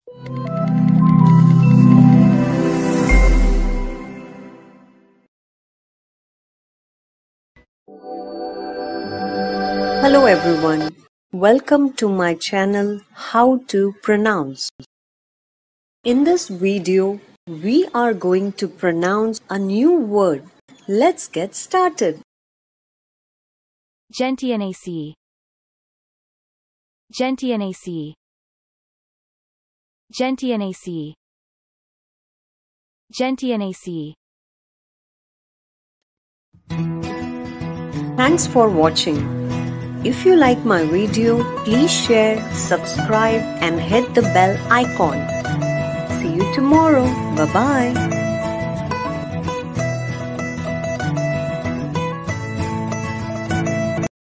Hello everyone, welcome to my channel How to Pronounce. In this video, we are going to pronounce a new word. Let's get started. Gentianaceae. Gentianaceae. Gentianaceae. Gentianaceae. Thanks for watching. If you like my video, please share, subscribe and hit the bell icon. See you tomorrow. Bye-bye.